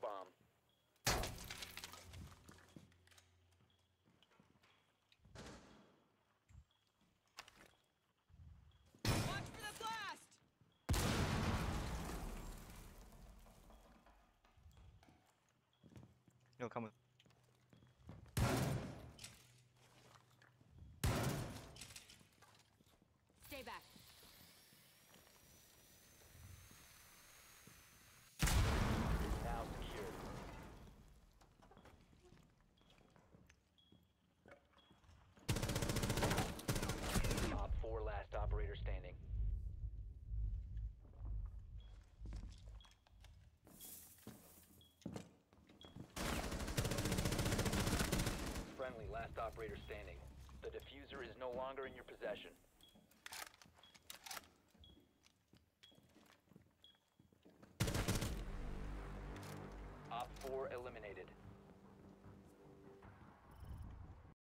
bomb. Watch for the blast! No, come with. Stay back. Now secured. Op 4 last operator standing. Friendly, last operator standing. The diffuser is no longer in your possession. Op 4 eliminated.